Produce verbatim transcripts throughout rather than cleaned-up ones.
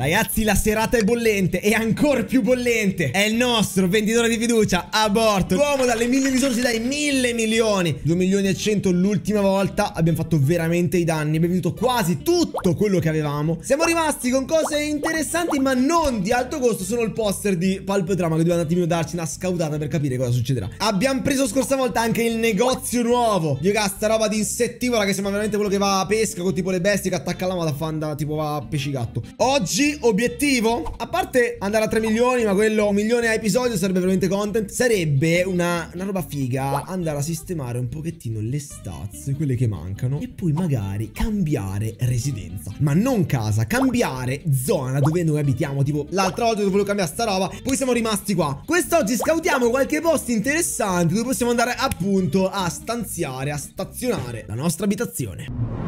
Ragazzi, la serata è bollente e ancora più bollente. È il nostro venditore di fiducia, Aborto. L'uomo dalle mille risorse, dai mille milioni. due milioni e cento l'ultima volta. Abbiamo fatto veramente i danni. Abbiamo venduto quasi tutto quello che avevamo. Siamo rimasti con cose interessanti ma non di alto costo. Sono il poster di Pulp Drama che dobbiamo un attimino darci una scautata per capire cosa succederà. Abbiamo preso scorsa volta anche il negozio nuovo. Io che sta roba di insettivora che sembra veramente quello che va a pesca con tipo le bestie che attacca la moda fanda tipo va a pescigatto. Oggi obiettivo, a parte andare a tre milioni, ma quello un milione a episodio sarebbe veramente content. Sarebbe una, una roba figa andare a sistemare un pochettino le stats, quelle che mancano, e poi magari cambiare residenza. Ma non casa, cambiare zona dove noi abitiamo. Tipo l'altra volta dove volevo cambiare sta roba, poi siamo rimasti qua. Quest'oggi scautiamo qualche posto interessante dove possiamo andare appunto a stanziare, a stazionare la nostra abitazione.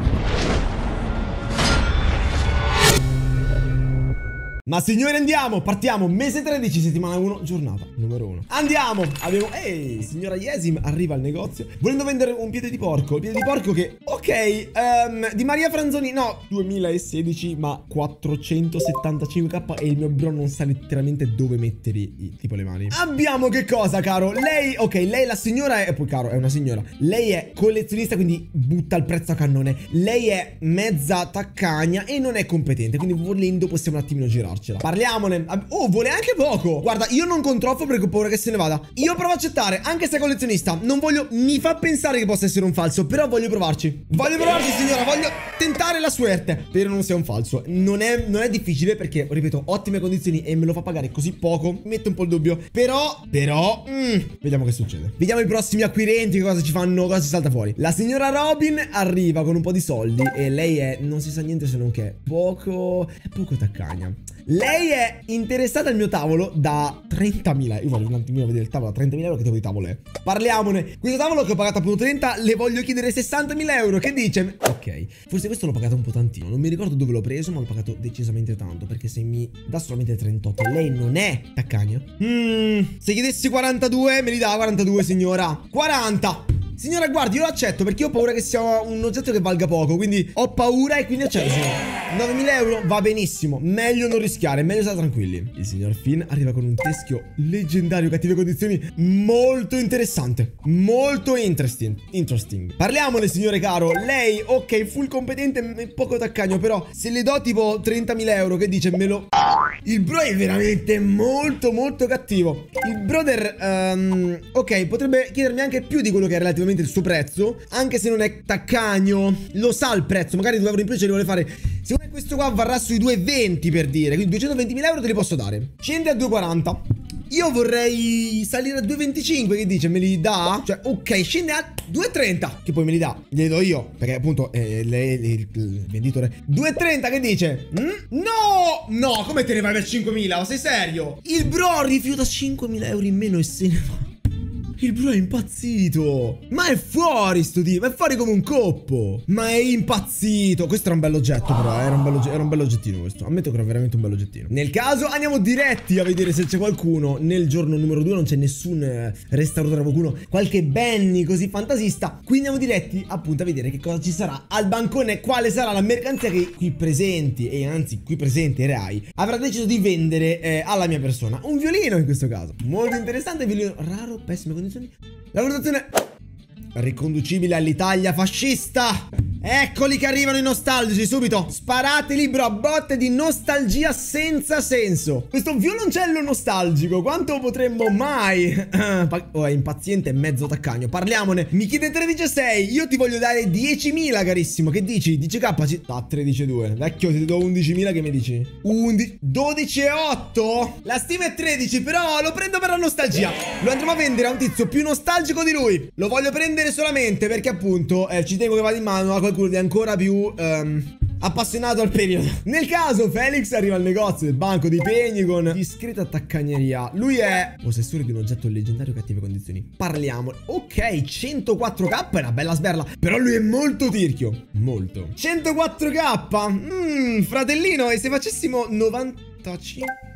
Ma signori andiamo, partiamo, mese tredici, settimana uno, giornata numero uno. Andiamo, abbiamo, ehi, signora Yesim arriva al negozio volendo vendere un piede di porco. Il piede di porco che, ok, um, di Maria Franzoni, no, duemilasedici ma quattrocentosettantacinque k e il mio bro non sa letteralmente dove mettere i, tipo le mani. Abbiamo che cosa, caro? Lei, ok, lei la signora è, poi caro, è una signora. Lei è collezionista, quindi butta il prezzo a cannone. Lei è mezza taccagna e non è competente, quindi volendo possiamo un attimino girare. Parliamone. Oh, vuole anche poco. Guarda, io non controffo perché ho paura che se ne vada. Io provo a accettare, anche se è collezionista. Non voglio, mi fa pensare che possa essere un falso, però voglio provarci. Voglio provarci, signora, voglio tentare la suerte. Spero non sia un falso. Non è, non è difficile perché, ripeto, ottime condizioni e me lo fa pagare così poco. Mi mette un po' il dubbio. Però, però mm, vediamo che succede. Vediamo i prossimi acquirenti, che cosa ci fanno, cosa ci salta fuori. La signora Robin arriva con un po' di soldi e lei è, non si sa niente se non che poco, è poco taccagna. Lei è interessata al mio tavolo da trentamila. Io voglio un attimino vedere il tavolo da trentamila euro. Che tipo di tavolo è? Parliamone. Questo tavolo che ho pagato appunto trenta, le voglio chiedere sessantamila euro. Che dice? Ok, forse questo l'ho pagato un po' tantino. Non mi ricordo dove l'ho preso, ma l'ho pagato decisamente tanto, perché se mi dà solamente trentotto, lei non è taccagna. Mm, se chiedessi quarantadue, me li dà quarantadue, signora. quaranta. Signora, guardi, io lo accetto perché ho paura che sia un oggetto che valga poco. Quindi ho paura e quindi accetto. novemila euro va benissimo. Meglio non rischiare, meglio stare tranquilli. Il signor Finn arriva con un teschio leggendario, cattive condizioni, molto interessante, molto interesting. Interesting. Parliamone, signore caro. Lei, ok, full competente, poco taccagno, però se le do tipo trentamila euro, che dice? Me lo... Il bro è veramente molto molto cattivo. Il brother, um, ok, potrebbe chiedermi anche più di quello che è relativamente il suo prezzo, anche se non è taccagno. Lo sa il prezzo, magari due euro in più ce li vuole fare. Secondo me questo qua varrà sui due e venti, per dire, quindi duecentoventimila euro te li posso dare. Scende a due e quaranta. Io vorrei salire a due e venticinque, che dice? Me li dà? Cioè, ok, scende a due e trenta, che poi me li dà. Glieli do io, perché appunto eh, lei, il, il venditore. due e trenta, che dice? Mm? No! No, come te ne vai per cinquemila? Ma sei serio? Il bro rifiuta cinquemila euro in meno e se ne va. Il bro è impazzito. Ma è fuori sto tipo. È fuori come un coppo. Ma è impazzito. Questo era un bell'oggetto però eh. era, un bello, era un bell'oggettino questo. Ammetto che era veramente un bell'oggettino. Nel caso andiamo diretti a vedere se c'è qualcuno. Nel giorno numero due non c'è nessun eh, restauratore, qualcuno, qualche Benny così fantasista. Quindi andiamo diretti appunto a vedere che cosa ci sarà al bancone. Quale sarà la mercanzia che qui presenti, e anzi qui presente Rai avrà deciso di vendere eh, alla mia persona. Un violino in questo caso. Molto interessante, violino raro, pessime condizioni. La valutazione riconducibile all'Italia fascista. Eccoli che arrivano i nostalgici subito. Sparateli bro, botte di nostalgia senza senso. Questo violoncello nostalgico, quanto potremmo mai? Oh, è impaziente e mezzo taccagno. Parliamone. Mi chiede tredici e sei. Io ti voglio dare diecimila carissimo. Che dici? dieci k ci... Ah, tredici e due. Vecchio, ti do undicimila, che mi dici? undici, dodici e otto. La stima è tredici, però lo prendo per la nostalgia. Lo andremo a vendere a un tizio più nostalgico di lui. Lo voglio prendere solamente perché appunto eh, ci tengo che vada in mano a qualcuno di ancora più um, appassionato al periodo. Nel caso Felix arriva al negozio del banco dei pegni con discreta taccagneria. Lui è possessore di un oggetto leggendario cattive condizioni. Parliamo. Ok, centoquattro k è una bella sberla, però lui è molto tirchio. Molto. centoquattro k. Mmm, fratellino, e se facessimo novantacinque?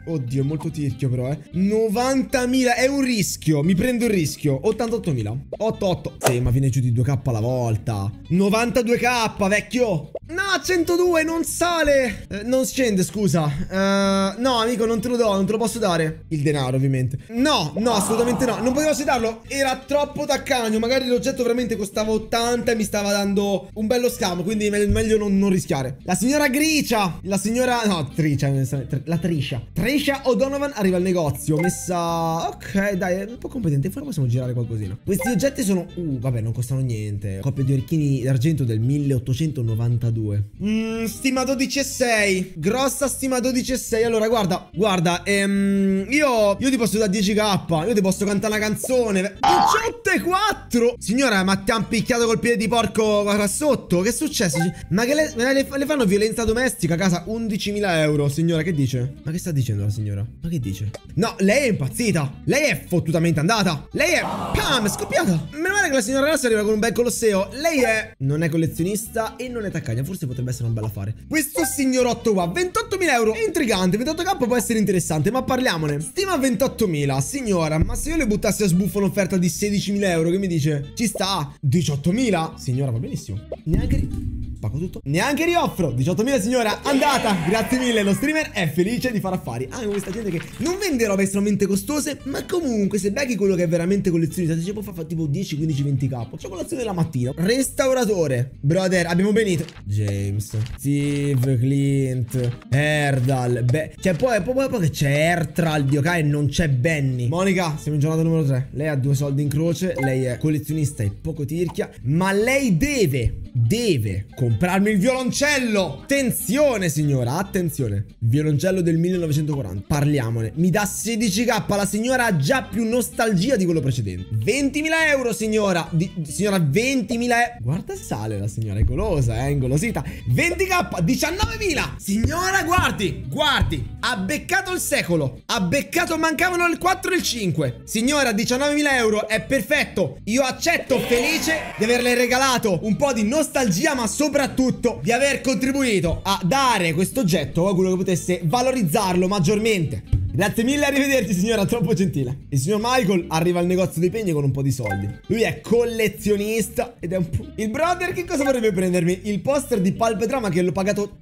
Oddio, è molto tirchio però, eh. novantamila, è un rischio. Mi prendo il rischio. ottantottomila. ottantotto. Sì, ma viene giù di due K alla volta. novantadue K, vecchio. No, centodue, non sale. Eh, non scende, scusa. Uh, no, amico, non te lo do, non te lo posso dare. Il denaro, ovviamente. No, no, assolutamente no. Non potevo darlo. Era troppo taccagno. Magari l'oggetto veramente costava ottanta e mi stava dando un bello scamo. Quindi me meglio non, non rischiare. La signora Gricia. La signora... No, Tricia. La Trisha. Trisha O'Donovan arriva al negozio. Messa... Ok, dai, è un po' competente. Forse possiamo girare qualcosina. Questi oggetti sono... Uh, vabbè, non costano niente. Coppia di orecchini d'argento del milleottocentonovantadue. Mmm, stima dodici e sei. Grossa stima dodici e sei. Allora, guarda, guarda, ehm, io, io ti posso dare dieci K. Io ti posso cantare una canzone. diciotto e quattro. Signora, ma ti hanno picchiato col piede di porco qua sotto? Che è successo? Ma che le, le, le fanno violenza domestica a casa? undicimila euro. Signora, che dice? Ma che sta dicendo la signora? Ma che dice? No, lei è impazzita. Lei è fottutamente andata. Lei è... Pam, è scoppiata. Meno male che la signora Rassa arriva con un bel colosseo. Lei è... Non è collezionista e non è taccagna. Forse potrebbe essere un bel affare. Questo signorotto qua, ventottomila euro. È intrigante, ventotto K può essere interessante, ma parliamone. Stima ventottomila. Signora, ma se io le buttassi a sbuffo un'offerta di sedicimila euro, che mi dice? Ci sta. diciottomila. Signora, va benissimo. Neanche... Pago tutto. Neanche rioffro. diciottomila signora, andata. Grazie mille. Lo streamer è felice di fare affari. Ah, questa gente che non vende robe estremamente costose, ma comunque se becchi quello che è veramente collezionista, ci può fare tipo dieci, quindici, venti K. C'è colazione la mattina. Restauratore. Brother, abbiamo benito. James, Steve, Clint, Erdal. Beh, cioè poi, poi, poi che c'è Ertrald, ok? E non c'è Benny. Monica, siamo in giornata numero tre. Lei ha due soldi in croce. Lei è collezionista e poco tirchia. Ma lei deve Deve comprarmi il violoncello. Attenzione signora, attenzione. Violoncello del millenovecentoquaranta. Parliamone. Mi dà sedici K. La signora ha già più nostalgia di quello precedente. ventimila euro signora. Di, signora ventimila euro. Guarda sale la signora, è golosa, è ingolosita. venti K, diciannovemila. Signora guardi, guardi. Ha beccato il secolo. Ha beccato, mancavano il quattro e il cinque. Signora, diciannovemila euro, è perfetto. Io accetto, felice di averle regalato un po' di nostalgia, nostalgia, ma soprattutto di aver contribuito a dare questo oggetto a quello che potesse valorizzarlo maggiormente. Grazie mille, arrivederci signora, troppo gentile. Il signor Michael arriva al negozio dei pegni con un po' di soldi. Lui è collezionista ed è un po'... Il brother che cosa vorrebbe prendermi? Il poster di Palpetrama che l'ho pagato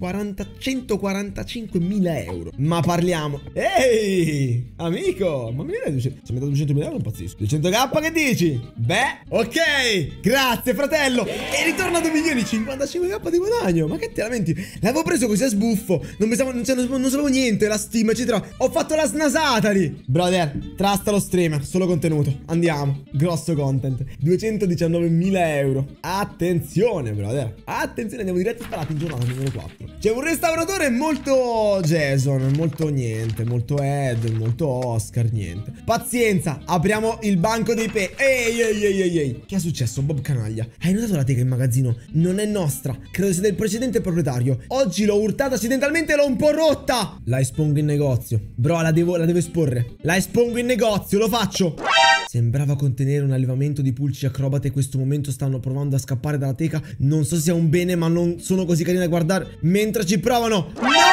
centoquarantacinquemila euro. Ma parliamo... Ehi, amico, ma mi dai duecento... Se mi dai duecentomila euro impazzisco. duecento K che dici? Beh, ok, grazie fratello. E ritorno a due milioni, cinquantacinque K di guadagno. Ma che te lamenti? L'avevo preso così a sbuffo. Non pensavo, non, non, non sapevo niente, la stima eccetera. Ho fatto la snasata lì. Brother, trasta lo streamer, solo contenuto. Andiamo, grosso content. duecentodiciannovemila euro. Attenzione brother, attenzione, andiamo diretti sparati in giornata numero quattro. C'è un restauratore molto Jason, molto niente, molto Ed, molto Oscar, niente. Pazienza, apriamo il banco dei pe. Ehi ehi ehi ehi ehi. Che è successo Bob Canaglia? Hai notato la teca in magazzino? Non è nostra, credo sia del precedente proprietario. Oggi l'ho urtata accidentalmente e l'ho un po' rotta. La espongo in negozio. Bro, la devo, la devo esporre. La espongo in negozio, lo faccio. Sembrava contenere un allevamento di pulci acrobate. In questo momento stanno provando a scappare dalla teca. Non so se sia un bene, ma non sono così carini da guardare mentre ci provano.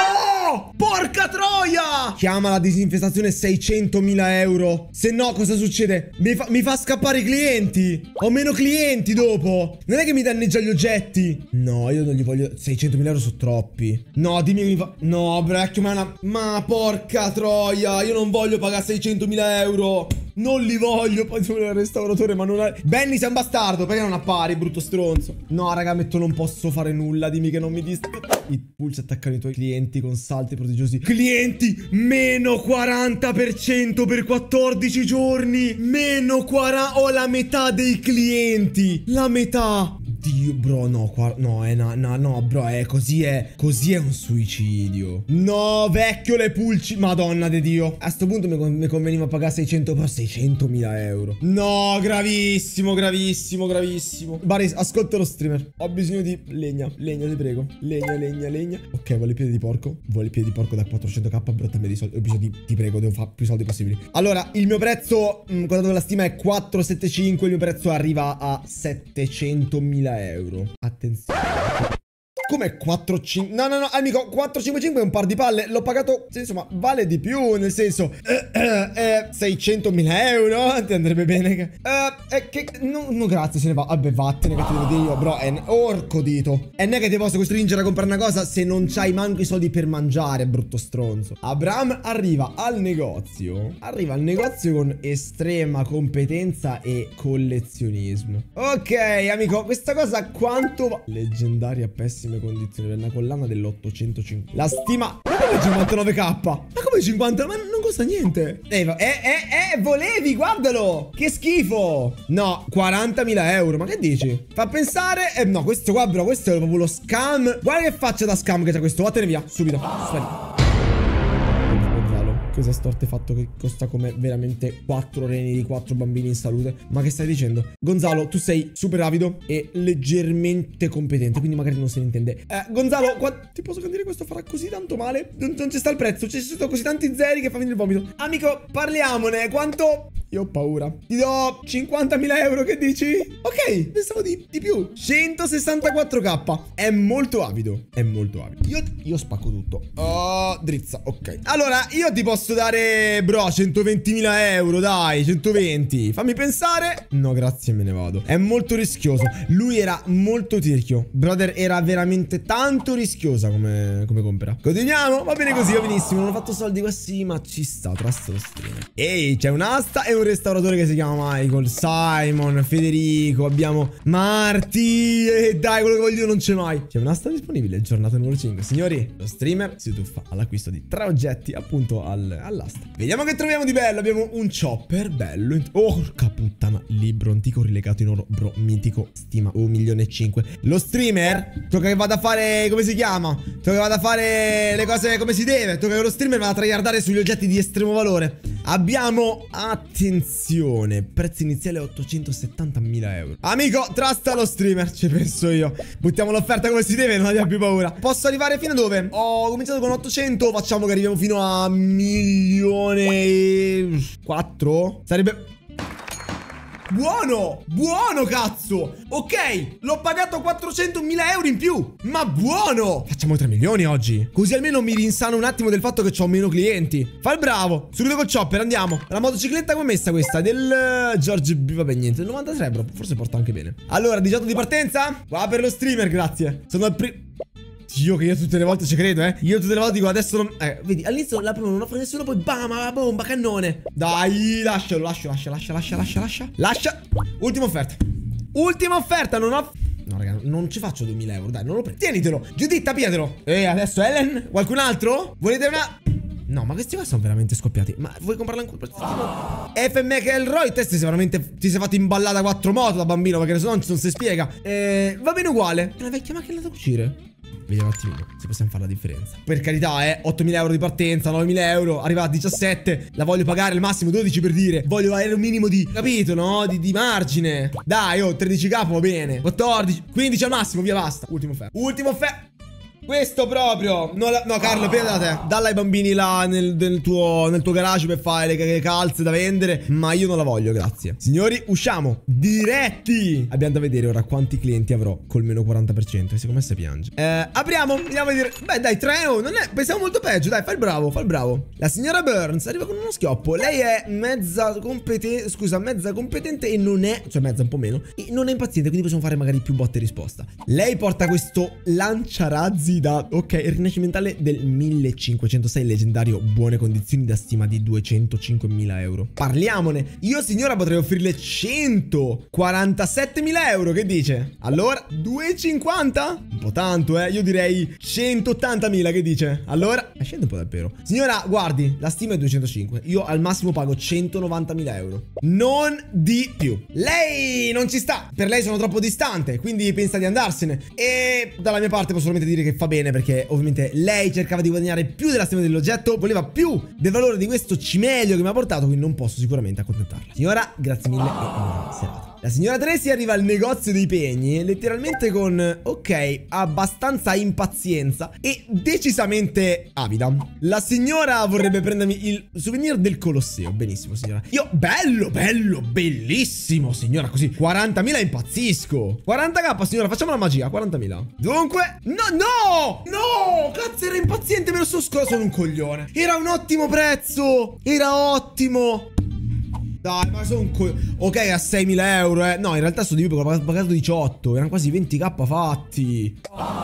No! Porca troia! Chiama la disinfestazione, seicentomila euro. Se no cosa succede? Mi fa, mi fa scappare i clienti. Ho meno clienti dopo. Non è che mi danneggia gli oggetti. No, io non gli voglio. Seicentomila euro sono troppi. No, dimmi che mi fa. No, vecchio, ma, una... ma porca troia. Io non voglio pagare seicentomila euro. Non li voglio. Poi sono il restauratore, ma non ha... Benny sei un bastardo. Perché non appari, brutto stronzo? No, raga, metto non posso fare nulla. Dimmi che non mi dis... I pulci attaccano i tuoi clienti con salti prodigiosi. Clienti, meno quaranta per cento per quattordici giorni. Meno quaranta. Ho la metà dei clienti. La metà. Dio, bro, no, qua, no, è no, no, no, bro, è così, è, così è un suicidio. No, vecchio, le pulci, madonna di Dio. A sto punto mi, mi conveniva pagare seicento, però seicentomila euro. No, gravissimo, gravissimo, gravissimo. Bari, ascolta lo streamer. Ho bisogno di legna, legna, ti prego. Legna, legna, legna. Ok, voglio il piede di porco. Voglio il piede di porco da quattrocento K, però dammi dei soldi. Ho bisogno di, ti prego, devo fare più soldi possibili. Allora, il mio prezzo, mh, guardate la stima, è quattrocentosettantacinque. Il mio prezzo arriva a settecentomila euro. Attenzione. come quattro cinque? No, no, no, amico, quattro cinque cinque è un par di palle. L'ho pagato, insomma, vale di più, nel senso, eh, eh, eh, seicentomila euro, ti andrebbe bene. Eh, eh, che, no, no, grazie, se ne va. Vabbè, vattene che ti devo dire io, bro, è, orco dito. E non è che ti posso costringere a comprare una cosa se non c'hai manco i soldi per mangiare, brutto stronzo. Abram arriva al negozio, arriva al negozio con estrema competenza e collezionismo. Ok, amico, questa cosa quanto va? Leggendaria, pessime condizioni, per una collana dell'ottocentocinquanta. La stima... Ma come cinquantanove k? Ma come cinquanta? Ma non costa niente. Eh, eh, eh, eh, volevi, guardalo. Che schifo. No, quarantamila euro, ma che dici? Fa pensare... Eh, no, questo qua, bro, questo è proprio lo scam. Guarda che faccia da scam che c'è questo. Vattene via, subito. Spari. Cos'è sto artefatto che costa come veramente quattro reni di quattro bambini in salute? Ma che stai dicendo? Gonzalo, tu sei super avido e leggermente competente, quindi magari non se ne intende. Eh, Gonzalo, ti posso dire che questo farà così tanto male? Non, non ci sta il prezzo, ci sono così tanti zeri che fa venire il vomito. Amico, parliamone, quanto... Io ho paura. Ti do cinquantamila euro, che dici? Ok, pensavo di, di più. centosessantaquattro k. È molto avido. È molto avido. Io, io spacco tutto. Oh, drizza, ok. Allora, io ti posso dare, bro, centoventimila euro, dai, centoventi. Fammi pensare. No, grazie, me ne vado. È molto rischioso. Lui era molto tirchio. Brother, era veramente tanto rischiosa come, come compra. Continuiamo? Va bene così, va benissimo. Non ho fatto soldi questi, ma ci sta. Trust lo streamer. Ehi, c'è un'asta e un restauratore che si chiama Michael, Simon, Federico, abbiamo Marti e dai, quello che voglio non c'è mai. C'è un'asta disponibile, giornata numero cinque. Signori, lo streamer si tuffa all'acquisto di tre oggetti appunto al, all'asta. Vediamo che troviamo di bello. Abbiamo un chopper bello. Oh, porca puttana, libro antico rilegato in oro, bro, mitico, stima un milione e cinque. Lo streamer tocca che vada a fare, come si chiama? Tocca che vada a fare le cose come si deve. Tocca che lo streamer vada a tryhardare sugli oggetti di estremo valore. Abbiamo, attenzione, prezzo iniziale ottocentosettantamila euro. Amico, trusta lo streamer, ci penso io. Buttiamo l'offerta come si deve, non abbiamo più paura. Posso arrivare fino a dove? Ho cominciato con ottocento, facciamo che arriviamo fino a milione e quattro. Sarebbe... Buono, buono cazzo. Ok, l'ho pagato quattrocentomila euro in più. Ma buono. Facciamo tre milioni oggi, così almeno mi rinsano un attimo del fatto che ho meno clienti. Fa il bravo, subito col chopper, andiamo. La motocicletta come è messa questa? Del George B, vabbè niente, del novantatré bro, forse porta anche bene. Allora, diciotto di partenza. Qua per lo streamer, grazie. Sono al primo... Io che io tutte le volte ci credo, eh. Io tutte le volte dico adesso non... Eh, vedi, all'inizio la prima non offre nessuno, poi bam, la bomba, cannone. Dai, lascialo, lascia, lascia, lascia, lascia, lascia, lascia. Lascia. Ultima offerta. Ultima offerta, non ho... No, raga, non ci faccio duemila euro, dai, non lo prendo. Tienitelo. Giuditta, pigliatelo. E adesso Ellen? Qualcun altro? Volete una... No, ma questi qua sono veramente scoppiati. Ma vuoi comprarla ancora? F M Kelroy, te sei veramente... Ti sei fatto imballare da quattro moto da bambino, perché se no non si spiega. Eh, va bene uguale. È la vecchia macchina da cucire. Vediamo un attimino se possiamo fare la differenza. Per carità, eh, ottomila euro di partenza, novemila euro, arriva a diciassette. La voglio pagare al massimo dodici per dire. Voglio avere un minimo di, capito, no? Di, di margine. Dai, oh, tredici k va bene. quattordici, quindici al massimo, via, basta. Ultimo offerta. Ultimo offerta. Questo proprio. No, la, no Carlo, prendila te. Dalla ai bambini là nel, nel, tuo, nel tuo garage per fare le, le calze da vendere. Ma io non la voglio, grazie. Signori, usciamo diretti. Abbiamo da vedere ora quanti clienti avrò col meno quaranta per cento. E secondo me si piange. Eh, apriamo, andiamo a vedere. Beh, dai, tre euro. Non è... Pensiamo molto peggio. Dai, fai il bravo, fai il bravo. La signora Burns arriva con uno schioppo. Lei è mezza competente. Scusa, mezza competente e non è... Cioè mezza un po' meno. E non è impaziente, quindi possiamo fare magari più botte e risposta. Lei porta questo lanciarazzi da... Ok, rinascimentale del millecinquecentosei, leggendario, buone condizioni, da stima di duecentocinquemila euro. Parliamone. Io signora potrei offrirle centoquarantasettemila euro, che dice? Allora, duecentocinquanta? Un po' tanto, eh. Io direi centottantamila, che dice? Allora, scende un po' dal pero. Signora, guardi, la stima è duecentocinque. Io al massimo pago centonovantamila euro. Non di più. Lei non ci sta. Per lei sono troppo distante, quindi pensa di andarsene. E dalla mia parte posso solamente dire che fa bene, perché ovviamente lei cercava di guadagnare più della stima dell'oggetto, voleva più del valore di questo cimelio che mi ha portato, quindi non posso sicuramente accontentarla. Signora, grazie mille e buona serata. La signora Tracy arriva al negozio dei pegni letteralmente con, ok, abbastanza impazienza e decisamente avida. La signora vorrebbe prendermi il souvenir del Colosseo. Benissimo, signora. Io, bello, bello, bellissimo, signora, così quarantamila impazzisco. quaranta k, signora, facciamo la magia, quarantamila. Dunque, no, no, no, cazzo, era impaziente, me lo sto scordando, sono un coglione. Era un ottimo prezzo, era ottimo. Dai, ma sono un co... Ok, a seimila euro, eh. No, in realtà sono di più perché ho pagato diciotto. Erano quasi venti k fatti.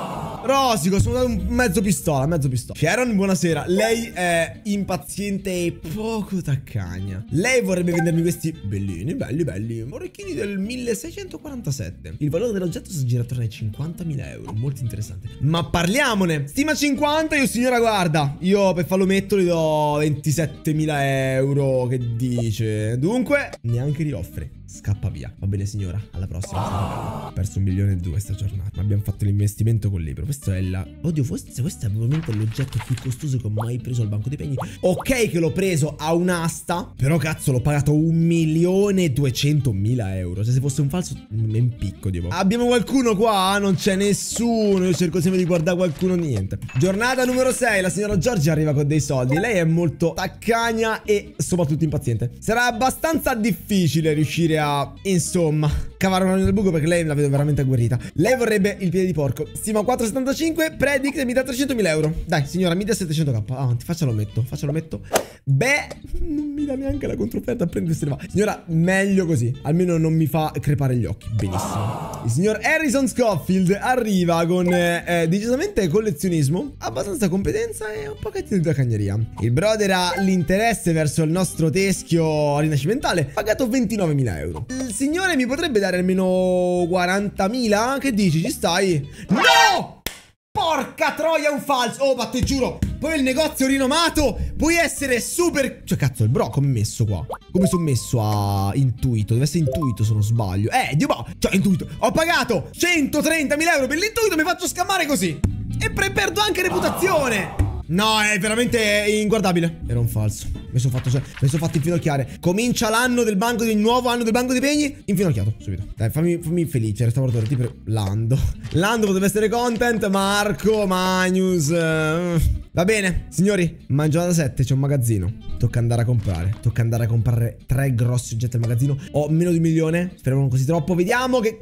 Rosico, sono dato un mezzo pistola, mezzo pistola. Sharon, buonasera. Lei è impaziente e poco taccagna. Lei vorrebbe vendermi questi bellini, belli, belli orecchini del milleseicentoquarantasette. Il valore dell'oggetto si gira attorno ai cinquantamila euro. Molto interessante. Ma parliamone. Stima cinquanta, io signora guarda. Io per farlo metto gli do ventisettemila euro. Che dice? Dunque, neanche li offre. Scappa via. Va bene signora, alla prossima. Ho perso un milione e due questa giornata. Ma abbiamo fatto l'investimento con libro. Questo è la... Oddio, forse questo è probabilmente l'oggetto più costoso che ho mai preso al banco dei pegni. Ok che l'ho preso a un'asta, però cazzo l'ho pagato un milione e duecentomila euro. Cioè se fosse un falso mi impicco tipo. Abbiamo qualcuno qua? Non c'è nessuno. Io cerco sempre di guardare qualcuno, niente. Giornata numero sei. La signora Giorgia arriva con dei soldi. Lei è molto taccagna e soprattutto impaziente. Sarà abbastanza difficile riuscire a, insomma, cavare una nel buco perché lei la vedo veramente agguerrita. Lei vorrebbe il piede di porco. Stima quattro virgola settantacinque. Predict e mi dà trecentomila euro. Dai signora, mi dà settecento k. Avanti, faccialo metto, faccialo metto. Beh, non mi dà neanche la controfferta a prendersene va. Signora, meglio così. Almeno non mi fa crepare gli occhi. Benissimo. Il signor Harrison Scofield arriva con eh, eh, decisamente collezionismo, abbastanza competenza e un pochettino di tacagneria. Il brother ha l'interesse verso il nostro teschio rinascimentale, pagato ventinovemila euro. Il signore mi potrebbe dare almeno quarantamila? Che dici, ci stai? No! Porca troia, un falso. Oh, ma te giuro. Poi il negozio rinomato. Puoi essere super... Cioè, cazzo, il bro come è messo qua? Come sono messo a intuito? Deve essere intuito se non sbaglio. Eh, Dio boh. Cioè, intuito. Ho pagato centotrentamila euro per l'intuito. Mi faccio scammare così. E perdo anche reputazione. No, è veramente inguardabile. Era un falso. Mi sono fatto, cioè, mi sono fatto infinocchiare. Comincia l'anno del banco, il nuovo anno del banco dei pegni. Infinocchiato, subito. Dai, fammi, fammi felice, restauratore, tipo Lando. Lando potrebbe essere content, Marco, Magnus. Uh. Va bene, signori, mangiata da sette, c'è un magazzino. Tocca andare a comprare. Tocca andare a comprare tre grossi oggetti al magazzino. Ho meno di un milione. Speriamo non così troppo. Vediamo che...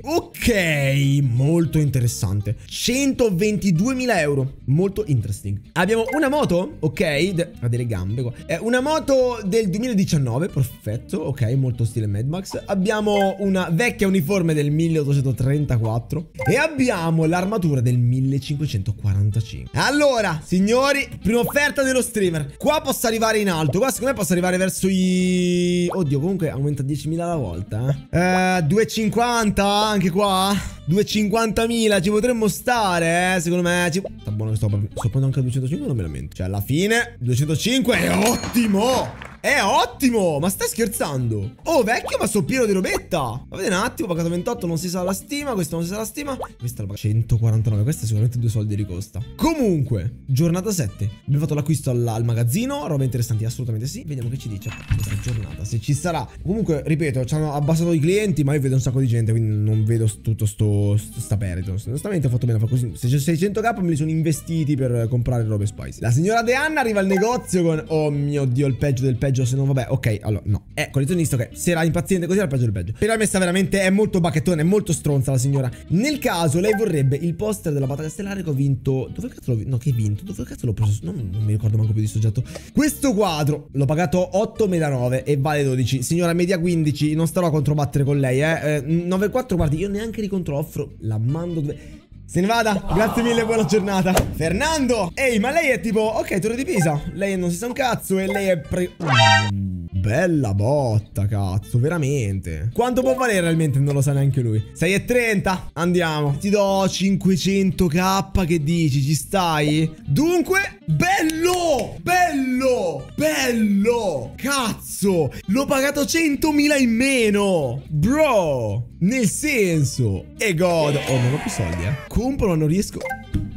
Ok, molto interessante. centoventiduemila euro. Molto interesting. Abbiamo una moto, ok, ha delle gambe qua. È una moto del duemiladiciannove, perfetto, ok, molto stile Mad Max. Abbiamo una vecchia uniforme del milleottocentotrentaquattro e abbiamo l'armatura del millecinquecentoquarantacinque. Allora, signori, prima offerta dello streamer. Qua posso arrivare in alto. Qua secondo me posso arrivare verso i... Oddio, comunque aumenta diecimila alla volta, eh. eh duecentocinquanta anche qua. duecentocinquantamila ci potremmo stare, eh. Secondo me ci... Sta buono che sto, sto prendendo anche a duecentocinque, non me lamento. Cioè alla fine duecentocinque è ottimo. È ottimo. Ma stai scherzando? Oh vecchio, ma sono pieno di robetta. Ma vedete un attimo, ho pagato ventotto, non si sa la stima. Questo non si sa la stima. Questa la paga centoquarantanove. Questa è sicuramente due soldi ricosta. Comunque, giornata sette. Abbiamo fatto l'acquisto al, al magazzino. Roba interessanti, assolutamente sì. Vediamo che ci dice questa giornata, se ci sarà. Comunque, ripeto, ci hanno abbassato i clienti, ma io vedo un sacco di gente, quindi non vedo tutto sto, sto sta perdita. Onestamente ho fatto bene a fare così. Se c'è seicento k me li sono investiti per comprare robe spicy. La signora Deanna arriva al negozio con... Oh mio Dio, il peggio del peggio. Se non vabbè, ok, allora no. È collezionista, ok. Se era impaziente così era il peggio del peggio. Però è messa veramente, è molto bacchettone, è molto stronza la signora. Nel caso lei vorrebbe il poster della battaglia stellare che ho vinto. Dove cazzo l'ho vinto? No, che hai vinto? Dove cazzo l'ho preso? No, non mi ricordo manco più di sto oggetto. Questo quadro l'ho pagato otto media nove e vale dodici. Signora media quindici. Non starò a controbattere con lei, eh, eh nove virgola quattro, guardi, io neanche ricontroffro. La mando dove... Se ne vada, grazie mille, buona giornata. Fernando, ehi, ma lei è tipo, ok, Torre di Pisa. Lei non si sa un cazzo e lei è pre... Mm, bella botta, cazzo, veramente. Quanto può valere realmente? Non lo sa neanche lui. sei e trenta, andiamo. Ti do cinquecento k, che dici, ci stai? Dunque, bello, bello, bello. Cazzo, l'ho pagato centomila in meno. Bro, nel senso, e godo. Oh, non ho più soldi, eh. Compro, ma non riesco.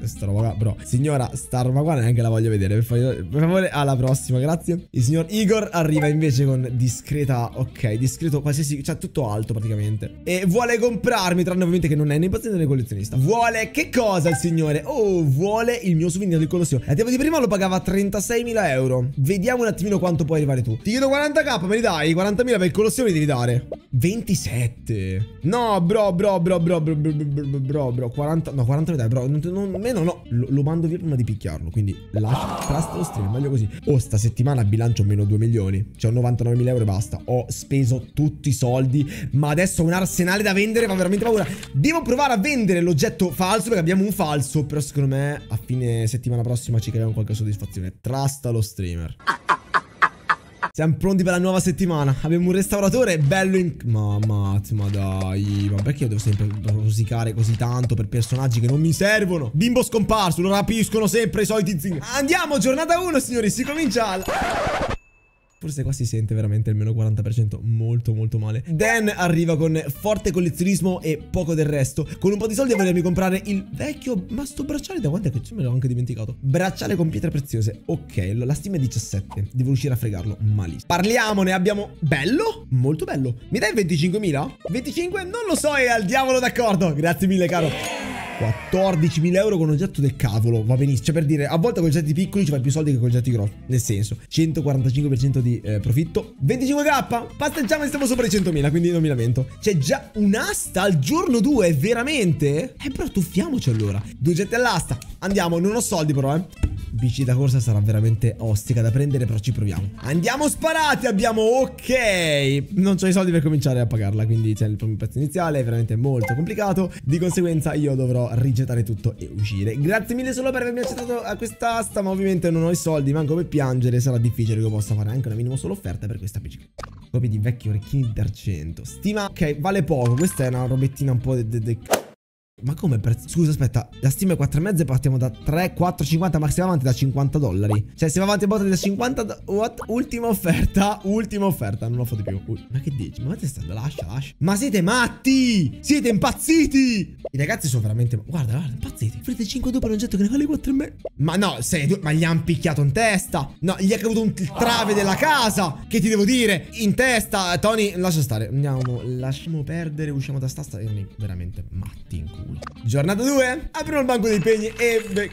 questa roba qua, bro. Signora, sta roba qua neanche la voglio vedere. Per favore, per favore, alla prossima, grazie. Il signor Igor arriva invece con discreta, ok, discreto qualsiasi, cioè tutto alto praticamente. E vuole comprarmi, tranne ovviamente che non è né impaziente né collezionista. Vuole che cosa il signore? Oh, vuole il mio souvenir del Colosseo. La tempo di prima lo pagava trentaseimila euro. Vediamo un attimino quanto puoi arrivare tu. Ti chiedo quaranta k, me li dai? quarantamila per il Colosseo mi devi dare. ventisette. No, bro, bro, bro, bro, bro, bro, bro, bro, bro, quaranta, no, quaranta mi dai, bro. Non, non, meno no, lo, lo mando via prima di picchiarlo. Quindi lascia, trust lo stream, meglio così. Oh, sta settimana bilancio meno due milioni. Cioè ho novantanovemila euro e basta. Ho speso tutti i soldi, ma adesso ho un arsenale da vendere, fa veramente paura. Devo provare a vendere l'oggetto falso, perché abbiamo un falso. Però secondo me a fine settimana prossima ci creiamo qualche soddisfazione. Trust lo streamer. Siamo pronti per la nuova settimana. Abbiamo un restauratore bello in... Ma, ma, ma dai. Ma perché io devo sempre rosicare così tanto per personaggi che non mi servono? Bimbo scomparso, lo rapiscono sempre i soliti zing. Andiamo, giornata uno, signori. Si comincia. Forse qua si sente veramente il meno quaranta per cento molto molto male. Dan arriva con forte collezionismo e poco del resto. Con un po' di soldi a volermi comprare il vecchio... Ma sto bracciale da quanto è che me l'ho anche dimenticato? Bracciale con pietre preziose. Ok, la stima è diciassette. Devo riuscire a fregarlo malissimo. Parliamone, abbiamo... Bello? Molto bello. Mi dai venticinquemila? venticinque? Non lo so, e al diavolo d'accordo. Grazie mille, caro. quattordicimila euro con oggetto del cavolo. Va benissimo. Cioè, per dire, a volte con oggetti piccoli ci fai più soldi che con oggetti grossi. Nel senso, centoquarantacinque per cento di eh, profitto. venticinque k. Pasteggiamo e stiamo sopra i centomila, quindi non mi lamento. C'è già un'asta al giorno due, veramente? Eh, però tuffiamoci allora. Due oggetti all'asta. Andiamo, non ho soldi però, eh. Bici da corsa sarà veramente ostica da prendere, però ci proviamo. Andiamo sparati, abbiamo, ok. Non ho i soldi per cominciare a pagarla, quindi c'è il primo prezzo iniziale, è veramente molto complicato. Di conseguenza io dovrò rigettare tutto e uscire. Grazie mille solo per avermi accettato a questa asta, ma ovviamente non ho i soldi, manco per piangere. Sarà difficile che io possa fare anche una minimo solo offerta per questa bicicletta. Copie di vecchi orecchini d'argento. Stima, ok, vale poco. Questa è una robettina un po' de... de, de... Ma come prezzo? Scusa, aspetta. La stima è quattro e mezzo e partiamo da tre, quattro, cinquanta. Ma si va avanti da cinquanta dollari. Cioè, si va avanti a botta da cinquanta. What? Ultima offerta. Ultima offerta. Non lo fate più. Uh, ma che dici? Ma stai stando? Lascia, lascia. Ma siete matti! Siete impazziti! I ragazzi sono veramente... Guarda, guarda, impazziti. Offrite cinque dopo un oggetto che ne vale quattro e mezzo. Ma no, sei tu... Ma gli hanno picchiato in testa. No, gli è caduto un trave della casa. Che ti devo dire? In testa. Tony, lascia stare. Andiamo, lasciamo perdere. Usciamo da sta sta. Veramente matti in culo. Giornata due. Apriamo il banco dei pegni e... Beh,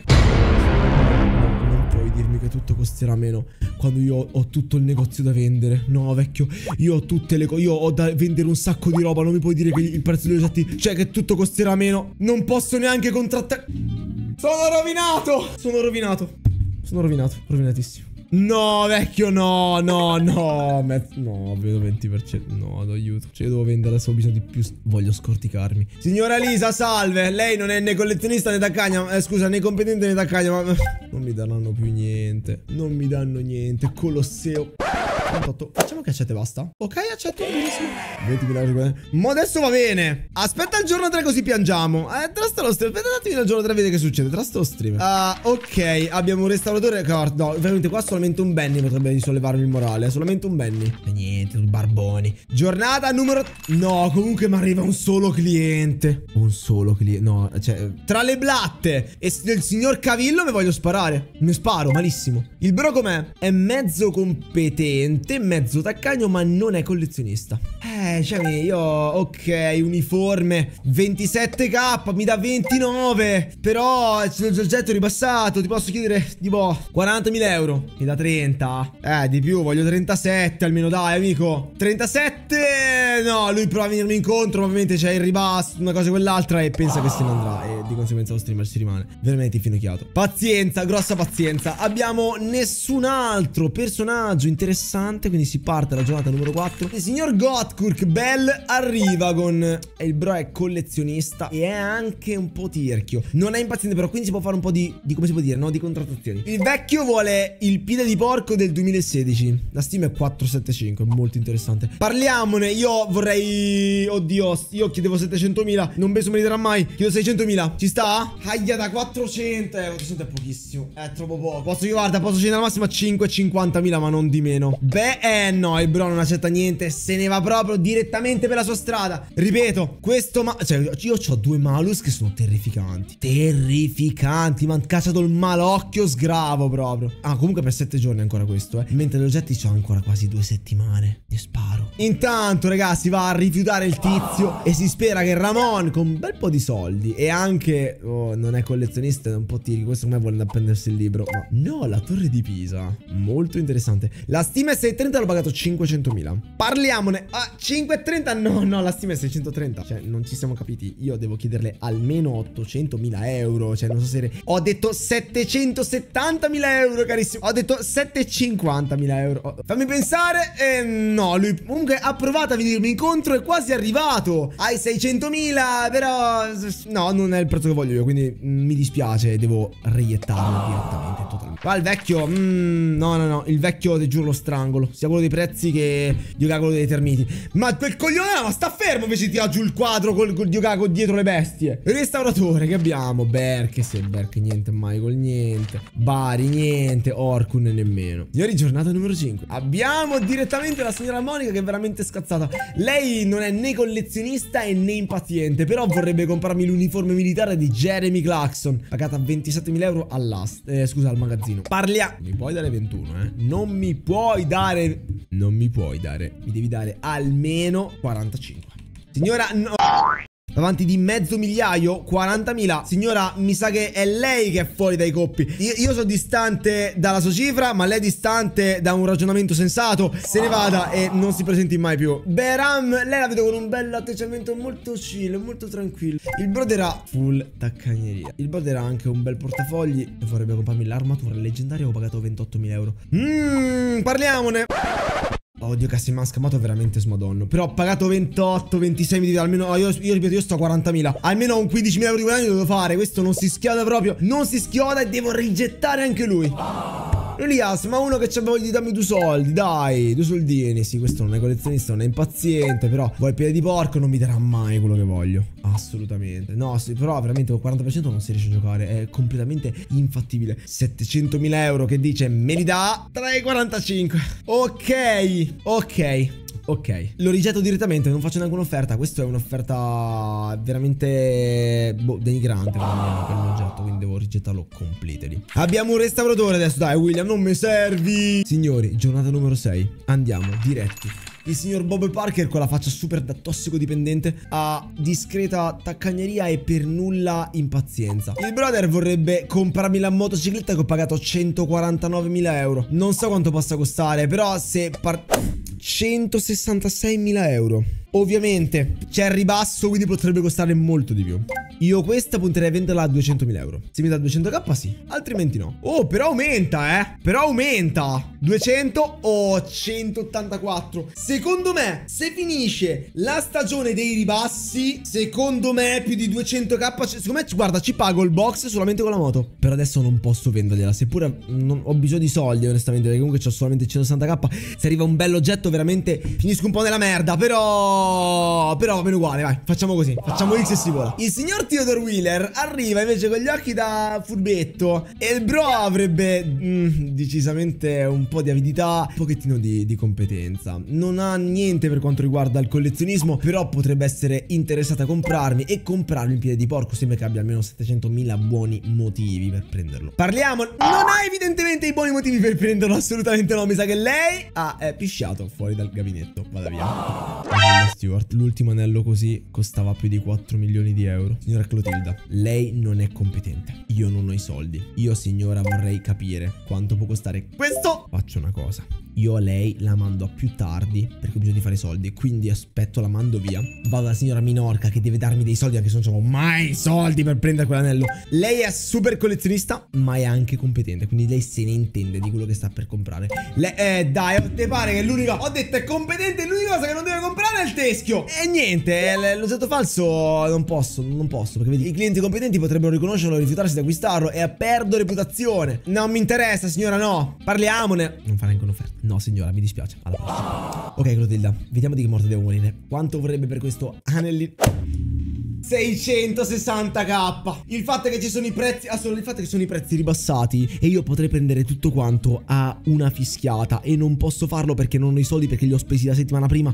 non puoi dirmi che tutto costerà meno quando io ho tutto il negozio da vendere. No, vecchio, io ho tutte le cose. Io ho da vendere un sacco di roba. Non mi puoi dire che il prezzo degli oggetti, cioè che tutto costerà meno. Non posso neanche contrattare. Sono rovinato. Sono rovinato. Sono rovinato, rovinatissimo. No, vecchio, no, no, no. No, vedo venti per cento. No, aiuto. Cioè, io devo vendere, adesso ho bisogno di più. Voglio scorticarmi. Signora Lisa, salve. Lei non è né collezionista né da cagna. Eh, scusa, né competente né da cagna. Ma non mi daranno più niente. Non mi danno niente. Colosseo. trentotto. Facciamo che accetta e basta. Ok, accetto. Benissimo. ventimila euro. Ma adesso va bene. Aspetta il giorno tre così piangiamo. Eh, trasta lo stream. Aspetta un attimo il giorno tre, vedi che succede. Trasta lo stream. Ah, uh, ok. Abbiamo un restauratore. No, veramente qua solamente un Benny potrebbe risollevarmi il morale. Solamente un Benny. E niente, barboni. Giornata numero... No, comunque mi arriva un solo cliente. Un solo cliente. No, cioè... Tra le blatte e il signor Cavillo mi voglio sparare. Mi sparo, malissimo. Il bro com'è? È mezzo competente, mezzo taccagno, ma non è collezionista. Eh, cioè io... Ok, uniforme. ventisette k, mi dà ventinove. Però l'oggetto è ribassato. Ti posso chiedere, tipo, quarantamila euro. Mi dà trenta. Eh, di più, voglio trentasette almeno, dai, amico. trentasette. No, lui prova a venirmi incontro, ma ovviamente c'è il ribasso, una cosa e quell'altra, e pensa che se ne andrà. E di conseguenza lo streamer si rimane veramente infinocchiato. Pazienza, grossa pazienza. Abbiamo nessun altro personaggio interessante, quindi si parte dalla giornata numero quattro. Il signor Gothkurk Bell arriva con... E il bro è collezionista e è anche un po' tirchio. Non è impaziente però, quindi si può fare un po' di... di come si può dire, no? Di contrattazioni. Il vecchio vuole il piede di porco del duemilasedici. La stima è quattrocentosettantacinque, molto interessante. Parliamone, io vorrei... Oddio, io chiedevo settecentomila. Non penso me li darà mai. Chiedo seicentomila. Ci sta? Aia, da quattrocento. Eh, quattrocento è pochissimo. È troppo poco. Posso, guarda, posso scendere al massimo a cinque cinquantamila, ma non di meno. Beh, eh no, il bro non accetta niente. Se ne va proprio direttamente per la sua strada. Ripeto, questo ma... Cioè, io ho due malus che sono terrificanti. Terrificanti. Mi hanno cacciato il malocchio sgravo proprio. Ah, comunque per sette giorni ancora questo, eh. Mentre gli oggetti c'ho ancora quasi due settimane. Ne sparo. Intanto, ragazzi, va a rifiutare il tizio e si spera che Ramon, con un bel po' di soldi e anche... Oh, non è collezionista, è un po' tiri. Questo come vuole andare a prendersi il libro. Ma no, la torre di Pisa. Molto interessante. La stima è seicentotrenta, l'ho pagato cinquecentomila. Parliamone. Ah, cinquecentotrenta? No, no, la stima è seicentotrenta. Cioè, non ci siamo capiti. Io devo chiederle almeno ottocentomila euro. Cioè, non so se... Ho detto settecentosettantamila euro, carissimo. Ho detto settecentocinquantamila euro. Oh, fammi pensare. Eh, no, lui comunque ha provato a venirmi incontro. È quasi arrivato ai seicentomila. Però no, non è il prezzo che voglio io. Quindi mm, mi dispiace. Devo reiettarlo direttamente, totalmente. Ma il vecchio mm, no, no, no. Il vecchio, ti giuro, lo strangolo. Sia quello dei prezzi che Diogago dei termiti. Ma quel coglione no, sta fermo invece tira giù il quadro col, col Diogago dietro le bestie. Il restauratore che abbiamo. Berk, se Berk niente. Michael niente. Bari niente. Orkun nemmeno. Signori, giornata numero cinque. Abbiamo direttamente la signora Monica che è veramente scazzata. Lei non è né collezionista e né impaziente, però vorrebbe comprarmi l'uniforme militare di Jeremy Clarkson, pagata ventisettemila euro all'ast. Eh, scusa, al magazzino. Parlia. Mi puoi dare ventuno, eh? Non mi puoi dare. Non mi puoi dare. Mi devi dare almeno quarantacinque. Signora, no. Davanti di mezzo migliaio, quarantamila. Signora, mi sa che è lei che è fuori dai coppi. Io, io sono distante dalla sua cifra, ma lei è distante da un ragionamento sensato. Se ne vada e non si presenti mai più. Beram, lei la vedo con un bel atteggiamento molto chill, molto tranquillo. Il brother ha full taccagneria. Il brother ha anche un bel portafogli e vorrebbe comprarmi l'armatura leggendaria. Ho pagato ventottomila euro. Mmm, parliamone. Oddio, che si mi ha scamato veramente smadonno. Però ho pagato ventotto, ventisei, mi dico almeno. Io, io ripeto, io sto a quarantamila. Almeno un quindicimila euro di guadagno devo fare. Questo non si schioda proprio. Non si schioda e devo rigettare anche lui. Elias, ma uno che c'ha voglia di darmi due soldi, dai, due soldini. Sì, questo non è collezionista, non è impaziente, però vuoi piede di porco, non mi darà mai quello che voglio. Assolutamente. No, sì, però veramente col quaranta per cento non si riesce a giocare. È completamente infattibile. settecentomila euro che dice me li dà tre virgola quarantacinque. Ok, ok. Ok, lo rigetto direttamente, non faccio neanche un'offerta. Questa è un'offerta veramente boh, denigrante per, me, per l'oggetto, quindi devo rigettarlo completely. Abbiamo un restauratore adesso, dai William, non mi servi. Signori, giornata numero sei. Andiamo, diretti. Il signor Bob Parker con la faccia super da tossicodipendente ha discreta taccagneria e per nulla impazienza. Il brother vorrebbe comprarmi la motocicletta che ho pagato centoquarantanovemila euro. Non so quanto possa costare, però se par... centosessantaseimila euro. Ovviamente c'è il ribasso, quindi potrebbe costare molto di più. Io questa punterei a venderla a duecentomila euro. Se mi dà duecentomila sì, altrimenti no. Oh, però aumenta, eh. Però aumenta. duecento o centottantaquattro. Secondo me, se finisce la stagione dei ribassi, secondo me più di duecentomila. Secondo me, guarda, ci pago il box solamente con la moto. Per adesso non posso vendergliela. Seppure non ho bisogno di soldi, onestamente, perché comunque ho solamente centosessantamila. Se arriva un bell'oggetto, veramente finisco un po' nella merda. Però Però va bene uguale, vai, facciamo così. Facciamo X e si vola. Il signor Theodore Wheeler arriva invece con gli occhi da furbetto. E il bro avrebbe mm, decisamente un po' di avidità, un pochettino di, di competenza. Non ha niente per quanto riguarda il collezionismo, però potrebbe essere interessata a comprarmi. E comprarmi in piede di porco sembra che abbia almeno settecentomila buoni motivi per prenderlo. Parliamo. Non ha evidentemente i buoni motivi per prenderlo, assolutamente no. Mi sa che lei ha eh, pisciato fuori dal gabinetto. Vada via. Stewart, l'ultimo anello così costava più di quattro milioni di euro. Signora Clotilda, lei non è competente. Io non ho i soldi. Io, signora, vorrei capire quanto può costare questo. Faccio una cosa. Io a lei la mando a più tardi perché ho bisogno di fare i soldi. Quindi aspetto, la mando via. Vado alla signora Minorca che deve darmi dei soldi, anche se non ho mai soldi per prendere quell'anello. Lei è super collezionista, ma è anche competente. Quindi lei se ne intende di quello che sta per comprare. Le eh, dai, te pare che l'unica... Ho detto è competente, l'unica cosa che non deve comprare è il teschio. E niente, l'oggetto falso non posso, non posso. Perché vedi, i clienti competenti potrebbero riconoscerlo, rifiutarsi di acquistarlo e perdo reputazione. Non mi interessa, signora, no. Parliamone. Non fa neanche un'offerta. No, signora, mi dispiace. Alla prossima. Ok, Clotilda, vediamo di che morte devo morire. Quanto vorrebbe per questo anellino? seicentosessanta k. Il fatto è che ci sono i prezzi, ah, solo il fatto è che sono i prezzi ribassati e io potrei prendere tutto quanto a una fischiata e non posso farlo perché non ho i soldi, perché li ho spesi la settimana prima.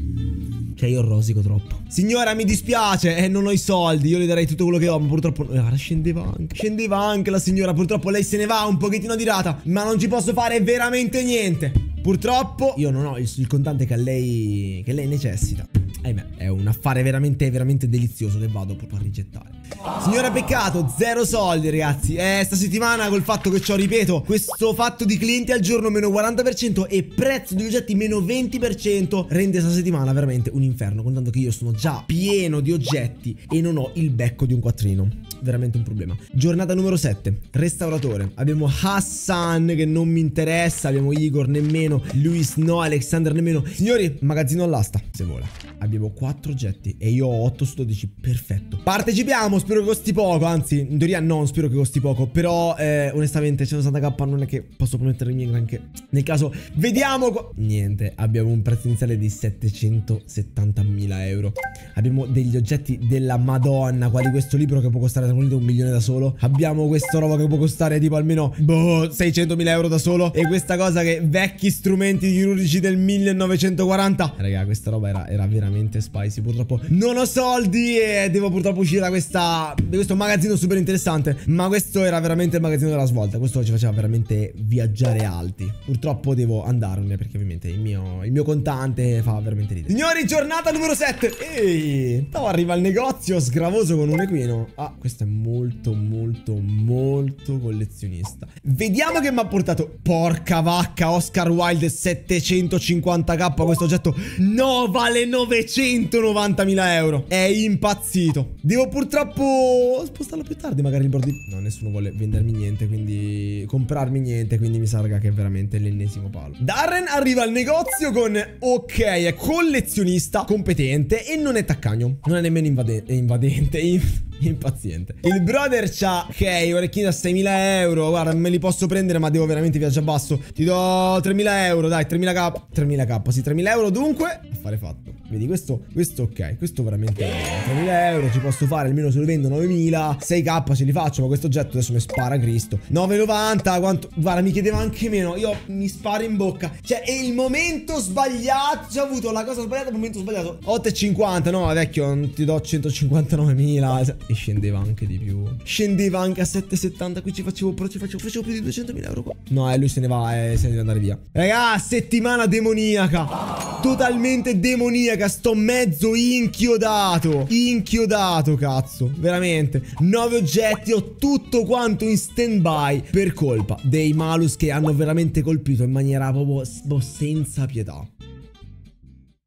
Cioè io rosico troppo. Signora, mi dispiace, eh, non ho i soldi. Io le darei tutto quello che ho, ma purtroppo... Guarda, scendeva anche. Scendeva anche la signora. Purtroppo lei se ne va un pochettino di rata, ma non ci posso fare veramente niente. Purtroppo io non ho il, il contante che lei, che lei necessita. Ahimè, è un affare veramente, veramente delizioso che vado proprio a rigettare. Signora, peccato, zero soldi ragazzi. Eh, sta settimana col fatto che c'ho, ripeto, questo fatto di clienti al giorno meno quaranta per cento e prezzo degli oggetti meno venti per cento rende sta settimana veramente un inferno, contando che io sono già pieno di oggetti e non ho il becco di un quattrino. Veramente un problema. Giornata numero sette, restauratore. Abbiamo Hassan che non mi interessa, abbiamo Igor nemmeno, Luis no, Alexander nemmeno. Signori, magazzino all'asta, se vola. Abbiamo quattro oggetti e io ho otto su dodici, perfetto. Partecipiamo, spero che costi poco, anzi in teoria non spero che costi poco, però eh, onestamente centosessanta k non è che posso promettermi granché. Nel caso, vediamo. Niente, abbiamo un prezzo iniziale di settecentosettantamila euro. Abbiamo degli oggetti della Madonna, quali questo libro che può costare un milione da solo. Abbiamo questa roba che può costare tipo almeno boh, seicentomila euro da solo. E questa cosa che vecchi strumenti chirurgici del millenovecentoquaranta. Raga, questa roba era, era veramente spicy. Purtroppo non ho soldi e devo purtroppo uscire da questa da questo magazzino super interessante. Ma questo era veramente il magazzino della svolta. Questo ci faceva veramente viaggiare alti. Purtroppo devo andarmene perché ovviamente il mio, il mio contante fa veramente ridere. Signori, giornata numero sette. Ehi, no, arriva al negozio sgravoso con un equino. Ah, questo è molto molto molto collezionista. Vediamo che mi ha portato. Porca vacca, Oscar Wilde settecentocinquanta k. Questo oggetto no, vale novecentonovantamila euro. È impazzito. Devo purtroppo spostarlo più tardi, magari il board di... No, nessuno vuole vendermi niente, quindi comprarmi niente, quindi mi sa raga che è veramente l'ennesimo palo. Darren arriva al negozio con ok, è collezionista, competente e non è taccagno. Non è nemmeno invade invadente impaziente. Il brother c'ha, ok, orecchini da seimila euro. Guarda, me li posso prendere ma devo veramente viaggiare basso. Ti do tremila euro, dai, tremila k. tremila k, sì, tremila euro dunque. Affare fatto. Vedi, questo, questo ok, questo veramente tremila euro ci posso fare, almeno se lo vendo novemila. sei k ce li faccio, ma questo oggetto adesso mi spara Cristo. nove e novanta, quanto? Guarda, mi chiedeva anche meno. Io mi sparo in bocca. Cioè, è il momento sbagliato. Ci ho avuto la cosa sbagliata, il momento sbagliato. otto e cinquanta, no, vecchio, non ti do centocinquantanovemila. E scendeva anche di più. Scendeva anche a sette e settanta. Qui ci facevo, però ci facevo, facevo più di duecentomila euro qua. No, e eh, lui se ne va e eh, se ne deve andare via. Raga, settimana demoniaca. Totalmente demoniaca. Sto mezzo inchiodato. Inchiodato, cazzo. Veramente. nove oggetti, ho tutto quanto in stand by per colpa dei malus che hanno veramente colpito in maniera proprio senza pietà.